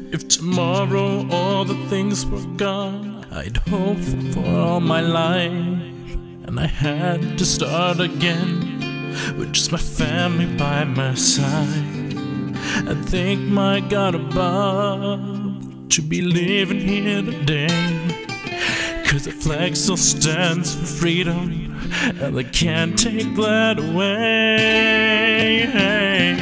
If tomorrow all the things were gone I'd hoped for all my life, and I had to start again with just my family by my side, I thank my God above to be living here today, 'cause the flag still stands for freedom, and they can't take that away.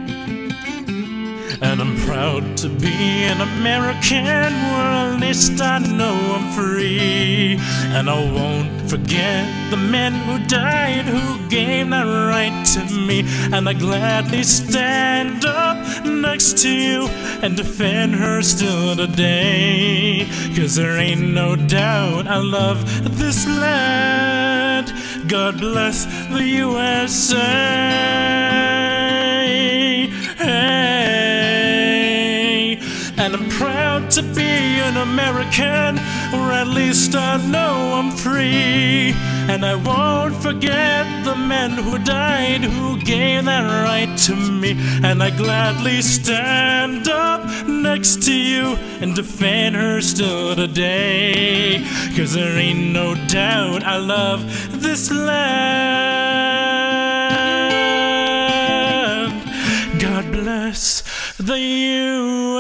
And I'm proud to be an American, where at least I know I'm free. And I won't forget the men who died, who gave that right to me. And I gladly stand up next to you and defend her still today, 'cause there ain't no doubt I love this land. God bless the USA. And I'm proud to be an American, or at least I know I'm free. And I won't forget the men who died, who gave that right to me. And I gladly stand up next to you and defend her still today, 'cause there ain't no doubt I love this land. God bless the USA.